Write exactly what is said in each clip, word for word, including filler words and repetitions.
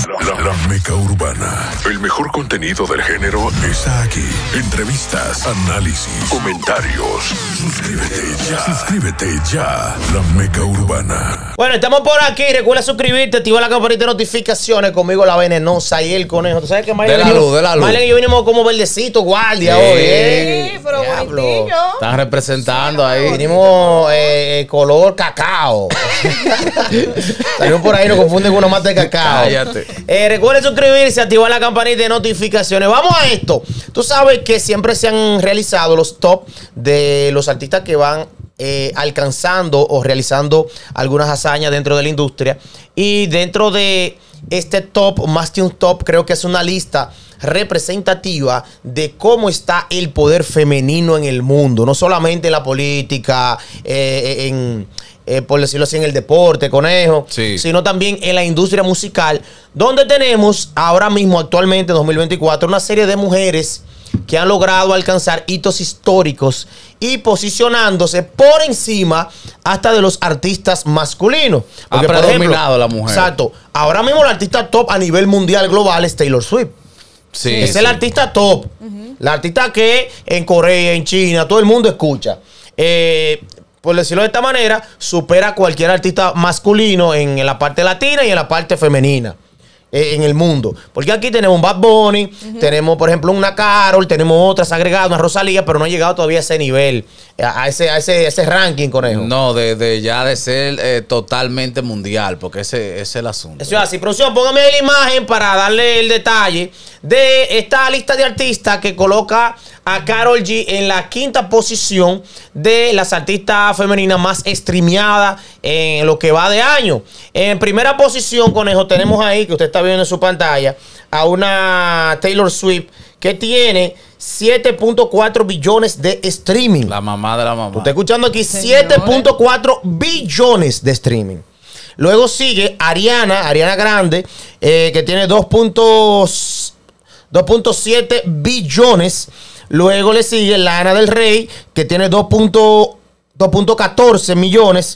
La, la Meca Urbana. El mejor contenido del género está aquí. Entrevistas, análisis, comentarios. Suscríbete ya. Suscríbete ya. La Meca Urbana. Bueno, estamos por aquí. Recuerda suscribirte, activar la campanita de notificaciones. Conmigo la venenosa y el conejo. ¿Tú sabes que Marlene? De la luz, de la luz. Marlene y yo vinimos como verdecito guardia Sí. hoy, ¿eh? Sí, pero Diablo. bonitillo. Están representando ahí. Vinimos eh, color cacao. Salimos por ahí, nos confunden con una mata de cacao. Cállate. Eh, recuerden suscribirse, activar la campanita de notificaciones. Vamos a esto. Tú sabes que siempre se han realizado los top de los artistas que van eh, alcanzando o realizando algunas hazañas dentro de la industria. Y dentro de este top, más que un top, creo que es una lista representativa de cómo está el poder femenino en el mundo. No solamente en la política, eh, en... Eh, por decirlo así, en el deporte, conejo, Sí. sino también en la industria musical, donde tenemos ahora mismo, actualmente, en dos mil veinticuatro, una serie de mujeres que han logrado alcanzar hitos históricos y posicionándose por encima hasta de los artistas masculinos. Ha por predominado la mujer. Exacto. Ahora mismo la artista top a nivel mundial global es Taylor Swift. Sí, es sí. el artista top. La artista que en Corea, en China, todo el mundo escucha. Eh... Por decirlo de esta manera, supera a cualquier artista masculino en, en la parte latina y en la parte femenina eh, en el mundo. Porque aquí tenemos un Bad Bunny, uh-huh. tenemos, por ejemplo, una Karol, tenemos otras agregadas, una Rosalía, pero no ha llegado todavía a ese nivel, a, a, ese, a ese, ese ranking, conejo. No, de, de ya de ser eh, totalmente mundial, porque ese, ese es el asunto. Eso es así. Producción, póngame ahí la imagen para darle el detalle de esta lista de artistas que coloca a Karol G en la quinta posición de las artistas femeninas más streameadas en lo que va de año. En primera posición, conejo, tenemos ahí, que usted está viendo en su pantalla, a una Taylor Swift que tiene siete punto cuatro billones de streaming. La mamá de la mamá. Tú estás escuchando aquí, siete punto cuatro billones de streaming. Luego sigue Ariana, Ariana Grande, eh, que tiene dos punto siete billones. Luego le sigue Lana del Rey, que tiene dos punto catorce millones.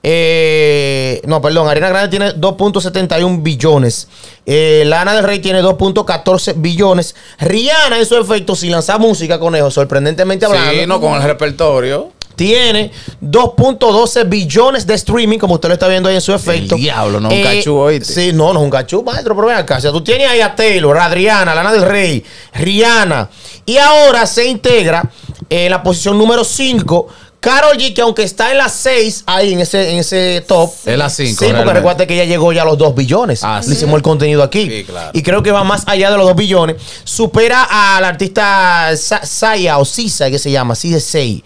Eh, no, perdón, Ariana Grande tiene dos punto setenta y uno billones. Eh, Lana del Rey tiene dos punto catorce billones. Rihanna, en su efecto, sin lanzar música, conejo, sorprendentemente hablando. Sí, no, con el repertorio. Tiene dos punto doce billones de streaming, como usted lo está viendo ahí en su efecto. El diablo, no es un Eh, cachú, ¿oíste? Sí, no, no es un cachú, maestro, pero ven acá. O sea, tú tienes ahí a Taylor, a Adriana, Lana del Rey, Rihanna. Y ahora se integra en la posición número cinco Karol G, que aunque está en la seis, ahí en ese, en ese top. Es la cinco. Sí, porque realmente. recuerda que ella llegó ya a los dos billones. Ah, Le sí. hicimos el contenido aquí. Sí, claro. Y creo que va más allá de los dos billones. Supera al artista Sa- Saya o Sisa, que se llama, así de Say.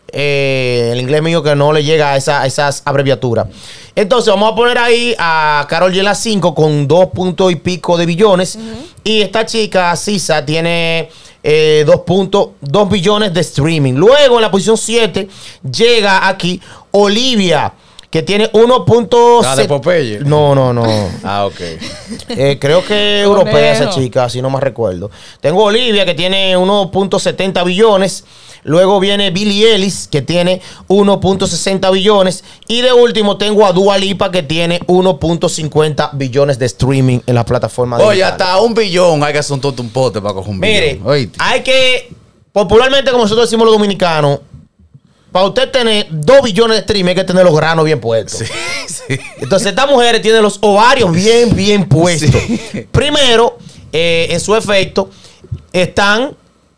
Eh, el inglés mío que no le llega a, esa, a esas abreviaturas. Entonces vamos a poner ahí a Karol G en la cinco con dos puntos y pico de billones. Uh-huh. Y esta chica, Sisa, tiene eh, dos punto dos billones de streaming. Luego en la posición siete llega aquí Olivia, que tiene uno punto ¿La de Popeye? No, no, no. Ah, ok. Eh, creo que europea esa chica, si no me recuerdo. Tengo Olivia, que tiene uno punto setenta billones. Luego viene Billie Eilish, que tiene uno punto sesenta billones. Y de último tengo a Dua Lipa, que tiene uno punto cincuenta billones de streaming en las plataformas. Oye, hasta un billón hay que hacer un tonto un pote para coger un Mire, billón. Oíste. hay que, popularmente como nosotros decimos los dominicanos, para usted tener dos billones de streaming hay que tener los granos bien puestos. Sí, sí. Entonces estas mujeres tienen los ovarios bien, bien puestos. Sí. Primero, eh, en su efecto, están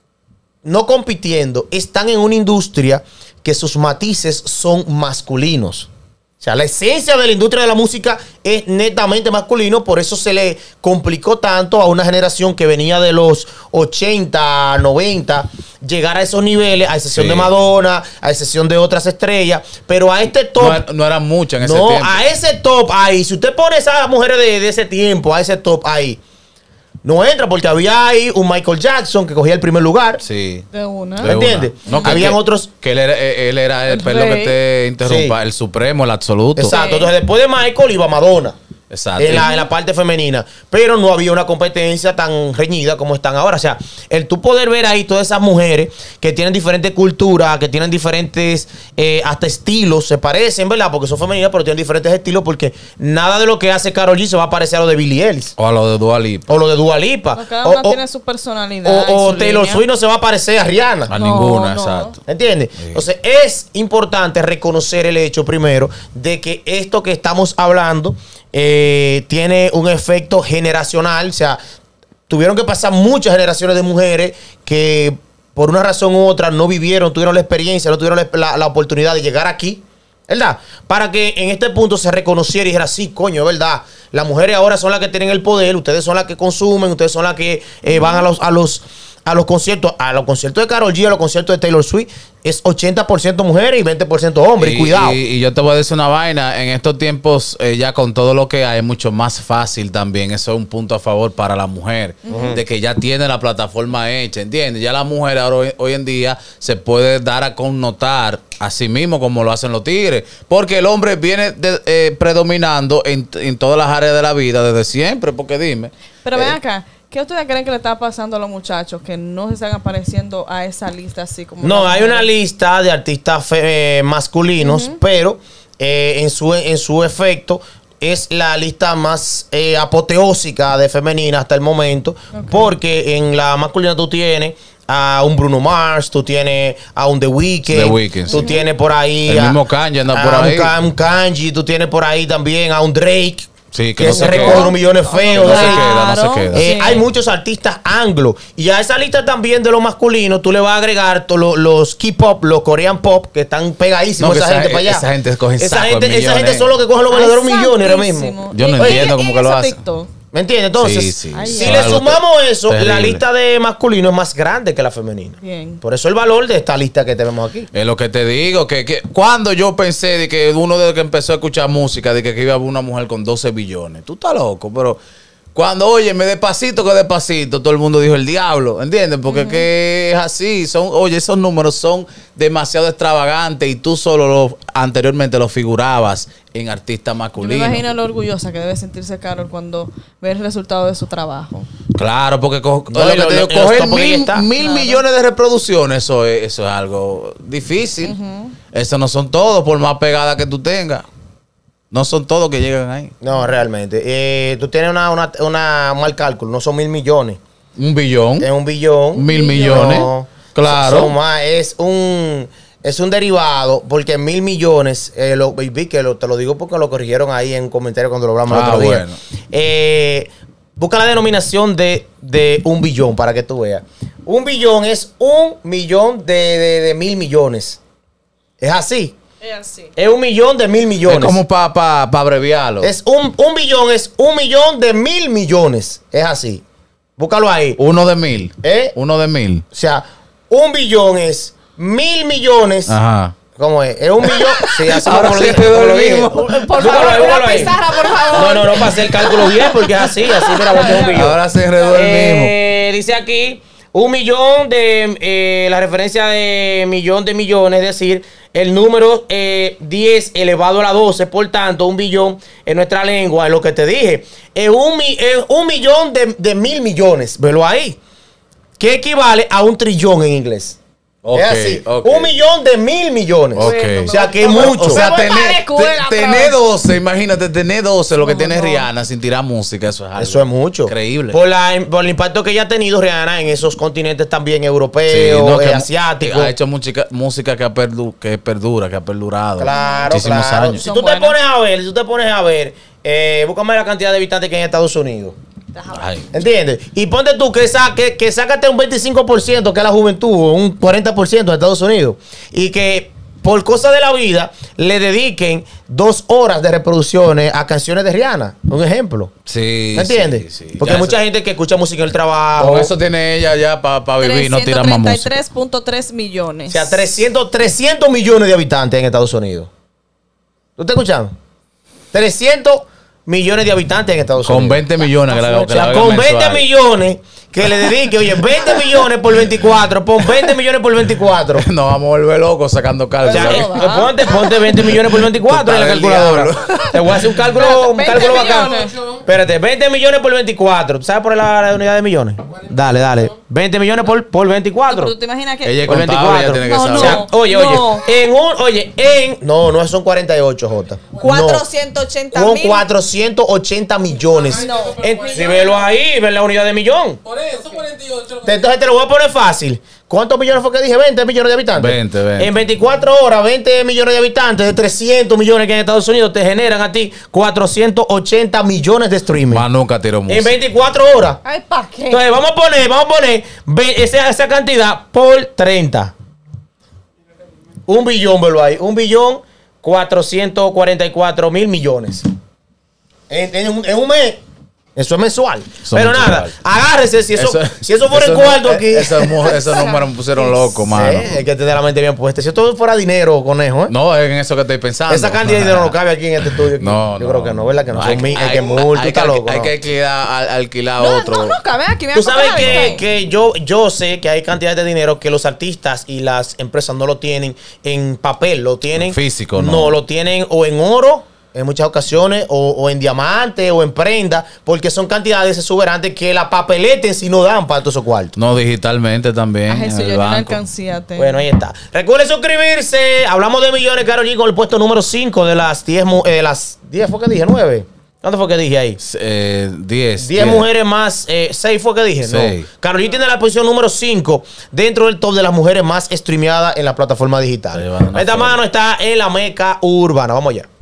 no compitiendo, están en una industria que sus matices son masculinos. O sea, la esencia de la industria de la música es netamente masculino, por eso se le complicó tanto a una generación que venía de los ochenta, noventa, llegar a esos niveles, a excepción Sí. de Madonna, a excepción de otras estrellas, pero a este top... No, no eran muchas en ese no, tiempo. a ese top ahí, si usted pone esas mujeres de, de ese tiempo, a ese top ahí, no entra porque había ahí un Michael Jackson que cogía el primer lugar. Sí. De una. ¿Me entiendes? No, que, Habían que- otros... Que él era, él era el, El perdón que rey. te interrumpa, Sí. el supremo, el absoluto. Exacto. Sí. Entonces después de Michael iba Madonna. Exacto. En la, en la parte femenina. Pero no había una competencia tan reñida como están ahora. O sea, el tú poder ver ahí todas esas mujeres que tienen diferentes culturas, que tienen diferentes eh, hasta estilos, se parecen, ¿verdad? Porque son femeninas, pero tienen diferentes estilos, porque nada de lo que hace Karol G se va a parecer a lo de Billie Eilish. O a lo de Dua Lipa. O lo de Dua Lipa. Porque cada O, una o- tiene su personalidad. o- y o su Taylor línea. Swift no se va a parecer a Rihanna. A No, ninguna, no. exacto. ¿Entiendes? Entonces es importante reconocer el hecho primero de que esto que estamos hablando eh, tiene un efecto generacional. O sea, tuvieron que pasar muchas generaciones de mujeres que por una razón u otra no vivieron, tuvieron la experiencia, no tuvieron la, la- la oportunidad de llegar aquí. ¿Verdad? Para que en este punto se reconociera y dijera, sí, coño, ¿verdad? Las mujeres ahora son las que tienen el poder, ustedes son las que consumen, ustedes son las que eh, van a los, a los a los conciertos, a los conciertos de Karol G, a los conciertos de Taylor Swift, es ochenta por ciento mujeres y veinte por ciento hombres. Y, cuidado. Y, y yo te voy a decir una vaina. En estos tiempos, eh, ya con todo lo que hay, es mucho más fácil también. Eso es un punto a favor para la mujer. De que ya tiene la plataforma hecha, ¿entiendes? Ya la mujer ahora hoy, hoy en día se puede dar a connotar a sí mismo como lo hacen los tigres. Porque el hombre viene de- eh, predominando en, en todas las áreas de la vida desde siempre. Porque dime. Pero ven eh, acá, ¿qué ustedes creen que le está pasando a los muchachos que no se están apareciendo a esa lista así como No, las hay una mujeres? lista de artistas fe- eh, masculinos, pero eh, en, su, en su efecto es la lista más eh, apoteósica de femenina hasta el momento, Ok. porque en la masculina tú tienes a un Bruno Mars, tú tienes a un The Weeknd, The Weeknd, tú sí. tienes por ahí El a- mismo Kanye anda a por un ahí. Ka- un Kanji, tú tienes por ahí también a un Drake. Sí, que que no se se recoge queda. unos millones feos. No se Drake. queda, no se Claro. queda. Eh, Sí. Hay muchos artistas anglo. Y a esa lista también de los masculinos, tú le vas a agregar to- lo- los K-pop, los Korean pop, que están pegadísimos No, que esa, esa- gente para allá. esa gente coge esa saco de gente, esa millones. gente son los que cogen los Ay, verdaderos millones ahora santísimo. mismo. Yo no Oye, entiendo ¿y cómo en que lo ese hacen. TikTok? ¿Me entiendes? Entonces, Sí, sí. Ay, si ay. le Algo sumamos eso, terrible. la lista de masculino es más grande que la femenina. Bien. Por eso el valor de esta lista que tenemos aquí. Es lo que te digo, que, que cuando yo pensé de que uno desde que empezó a escuchar música, de que, que iba a haber una mujer con doce billones, tú estás loco, pero cuando, oye, me despacito que despacito, todo el mundo dijo el diablo, ¿entiendes? Porque que es así, son, oye, esos números son demasiado extravagantes y tú solo lo, anteriormente los figurabas en artistas Yo me masculinos. imagino lo orgullosa que debe sentirse Karol cuando ve el resultado de su trabajo. Claro, porque co- No, lo y que lo- te digo, lo- los coger topos que mil, ella está. mil Claro. millones de reproducciones, eso es, eso es algo difícil. Eso no son todos, por más pegada que tú tengas. No son todos que llegan ahí. No, realmente. Eh, tú tienes una, una, una- un mal cálculo, no son mil millones. Un billón. Es un billón. Mil millones. No, Claro. son más, es un es un derivado porque mil millones, eh, lo, vi que lo- te lo digo porque lo corrigieron ahí en un comentario cuando lo hablamos el Ah, otro día. bueno. Eh, busca la denominación de, de un billón para que tú veas. Un billón es un millón de, de- de mil millones. Es así. Es así. Es un millón de mil millones. Es como para pa, pa abreviarlo. Es un, un billón, es un millón de mil millones. Es así. Búscalo ahí. Uno de mil. ¿Eh? Uno de mil. O sea, un billón es mil millones. Ajá. ¿Cómo es? Es un millón. Sí, así Ahora como lo sí dije, como lo dije. dormimos. Por Búscalo favor, ahí, una búscalo ahí. pizarra, por favor. No, no, no, para hacer el cálculo bien, porque es así, así, mira, porque es un billón. Ahora se reduelve Eh, dice aquí, un millón de, eh, la referencia de millón de millones, es decir, el número eh, diez elevado a la doce, por tanto, un billón en nuestra lengua, es lo que te dije. Es un, mi- es un millón de, de mil millones, velo ahí, que equivale a un trillón en inglés. Ok, es así, ok. un millón de mil millones. Ok. O sea, que es mucho. O sea, Me voy tener, para la escuela te- otra tener vez. doce, imagínate, tener doce, lo que ¿Cómo tiene no? Rihanna sin tirar música, eso es algo. Eso es mucho. Increíble. Por, la, por el impacto que ella ha tenido Rihanna en esos continentes también Sí, europeos, no, que eh, mu- asiáticos. Ha hecho música, música que, ha perdu- que perdura, que ha perdurado. Claro, muchísimos claro. años. Si Son tú te buenas. pones a ver, si tú te pones a ver, eh, búscame la cantidad de habitantes que hay en Estados Unidos. Ay. ¿Entiendes? Y ponte tú que, sa que, que sácate un veinticinco por ciento que es la juventud, o un cuarenta por ciento en Estados Unidos. Y que por cosas de la vida le dediquen dos horas de reproducciones a canciones de Rihanna. Un ejemplo. Sí, ¿Me entiendes? sí, sí. Porque Ya hay mucha eso- gente que escucha música en el trabajo. Con eso tiene ella ya para vivir, no tira más música. trescientos treinta y tres punto tres millones. O sea, trescientos, trescientos millones de habitantes en Estados Unidos. ¿Tú estás escuchando? trescientos millones de habitantes en Estados Con Unidos. veinte millones que la, O que la sea, haga con veinte mensual. millones que le dedique, oye, veinte millones por veinticuatro, pon veinte millones por veinticuatro. Nos vamos a volver locos sacando O cálculos. sea, Eso eh, da. ponte, ponte veinte millones por veinticuatro en la Total, el calculadora. diablo. Te voy a hacer un cálculo, un veinte cálculo bacán. millones. Espérate, veinte millones por veinticuatro. ¿Tú sabes por la, la unidad de millones? Dale, dale. veinte millones por, por veinticuatro. Pero tú te imaginas que... Ella es Por contable, veinticuatro. ella tiene que No, saber. O sea, oye, No. oye, en un, oye, en, no, no son cuarenta y ocho, Jota. cuatrocientos ochenta No, con mil. cuatrocientos ochenta millones. No. En- si velo ahí, ve la unidad de millón. Por eso, cuarenta y ocho. Entonces te lo voy a poner fácil. ¿Cuántos millones fue que dije? veinte millones de habitantes. veinte, veinte. En veinticuatro horas, veinte millones de habitantes de trescientos millones que hay en Estados Unidos te generan a ti cuatrocientos ochenta millones de streaming. Más nunca tiró En música. veinticuatro horas. Ay, ¿para qué? Entonces vamos a poner, vamos a poner ve- esa, esa cantidad por treinta. Un billón, velo ahí. Un billón cuatrocientos cuarenta y cuatro mil millones. En, en un, en un mes. Eso es mensual. Eso Pero mensual. nada, agárrese. Si eso, si eso fuera eso en no- cuarto eh, aquí. Esos mu- esos números me pusieron loco, mano. Sí, es que te da la mente bien puesta. Si esto fuera dinero, conejo, ¿eh? No, es en eso que estoy pensando. Esa cantidad de dinero no cabe aquí en este estudio. aquí. No, Yo no, creo que no, ¿verdad? Que no hay son mil. hay- Es que multo, hay está que- loco. Hay ¿no? que alquilar, al- alquilar No, otro. no, no, cabe aquí. me Tú voy a sabes contar que, algo. que yo, yo sé que hay cantidades de dinero que los artistas y las empresas no lo tienen en papel, lo tienen Físico, ¿no? No, lo tienen o en oro en muchas ocasiones o, o en diamante o en prenda, porque son cantidades exuberantes que la papeleta en sí no dan para todos esos cuartos. No, digitalmente también. Ay, en Jesús, el yo no banco. alcancía. te- Bueno, ahí está. Recuerden suscribirse. Hablamos de millones, Karol G, con el puesto número cinco de las diez. mu- eh, las diez fue que dije, nueve. ¿Cuánto fue que dije ahí? Eh, diez. diez mujeres más, eh, seis fue que dije, Seis. no. Karol G tiene la posición número cinco dentro del top de las mujeres más streameadas en la plataforma Se digital. llevan una Esta feria. mano está en la meca urbana. Vamos allá.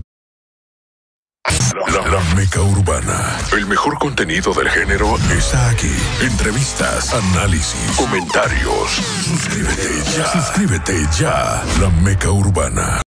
La, la Meca Urbana. El mejor contenido del género está aquí. Entrevistas, análisis, comentarios. Suscríbete ya. Suscríbete ya. La Meca Urbana.